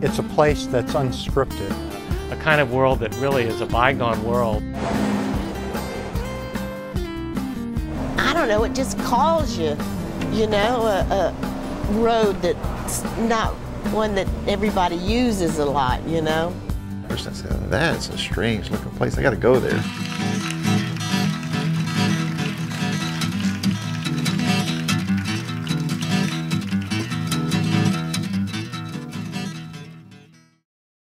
It's a place that's unscripted. A kind of world that really is a bygone world. I don't know, it just calls you, you know, a road that's not one that everybody uses a lot, you know. First I said, that's a strange looking place, I gotta go there.